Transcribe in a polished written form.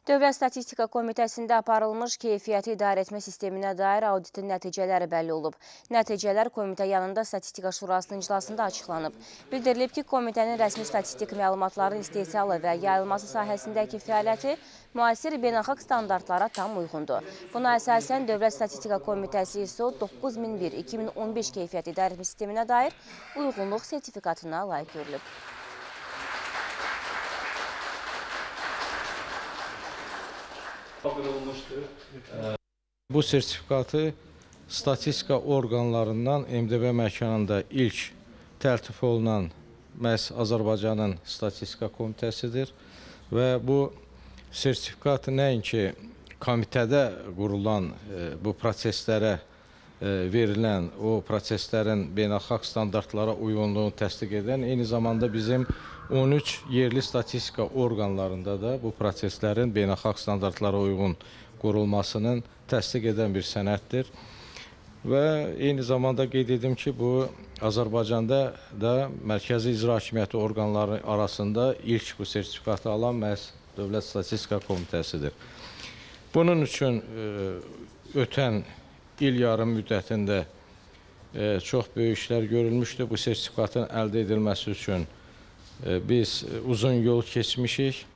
Dövlət Statistika Komitəsində aparılmış keyfiyyəti idarə etmə sisteminə dair auditin nəticələri bəlli olub. Nəticələr komitə yanında Statistika Şurasının iclasında açıqlanıb. Bildirilib ki, komitənin rəsmi statistik məlumatların istehsalı və yayılması sahəsindəki fəaliyyəti müasir beynəlxalq standartlara tam uyğundur. Buna əsasən Dövlət Statistika Komitəsi ISO 9001-2015 keyfiyyəti idarə etmə sisteminə dair uyğunluq sertifikatına layiq görülüb. Bu sertifikatı statistika orqanlarından MDB məkanında ilk təltif olunan məhz Azərbaycanın Statistika Komitəsidir və bu sertifikat nəinki komitədə qurulan bu proseslərə verilən, o proseslərin beynəlxalq standartlara uyğunluğunu təsdiq edən, eyni zamanda bizim 13 yerli statistika orqanlarında da bu proseslərin beynəlxalq standartlara uyğun qurulmasının təsdiq edən bir sənəddir. Və eyni zamanda qeyd edim ki, bu Azərbaycanda da Mərkəzi İcra Hakimiyyəti orqanları arasında ilk bu sertifikatı alan məhz Dövlət Statistika Komitəsidir. Bunun üçün ötən il yarım müddətində çox böyük işlər görülmüşdür. Bu sertifikatın əldə edilməsi üçün biz uzun yol keçmişik.